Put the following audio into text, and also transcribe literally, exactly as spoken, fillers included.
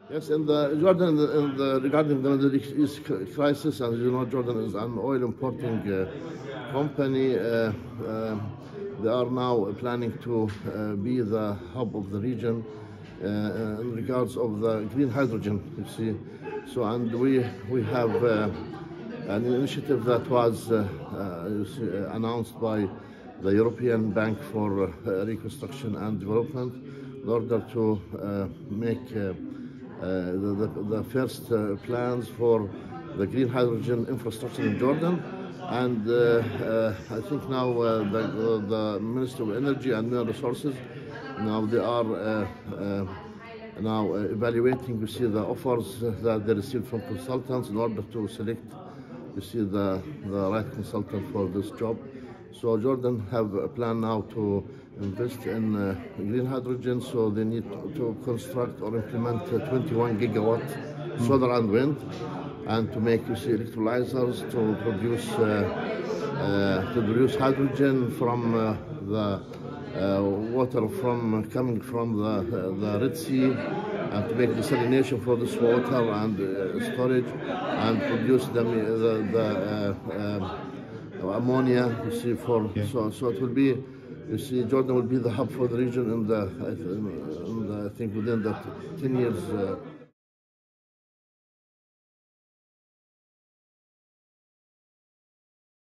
Yes, in the Jordan, in the, in the, regarding the Middle East crisis, and you know, Jordan is an oil importing uh, company. Uh, um, they are now planning to uh, be the hub of the region uh, in regards of the green hydrogen. You see, so and we we have uh, an initiative that was uh, uh, you see, uh, announced by the European Bank for uh, Reconstruction and Development in order to uh, make uh, uh, the, the, the first uh, plans for the green hydrogen infrastructure in Jordan. And uh, uh, I think now uh, the, uh, the Ministry of Energy and Mineral Resources, now they are uh, uh, now uh, evaluating, you see, the offers that they received from consultants in order to select, you see, the, the right consultant for this job. So Jordan have a plan now to invest in uh, green hydrogen, so they need to construct or implement uh, twenty-one gigawatt solar and wind, and to make, you see, electrolyzers to produce uh, uh, to produce hydrogen from uh, the uh, water from coming from the uh, the Red Sea, and to make desalination for this water and uh, storage, and produce the the, the uh, um, ammonia, you see, for Yeah. so so it will be, you see, Jordan will be the hub for the region in the, in the I think within the ten years. Uh,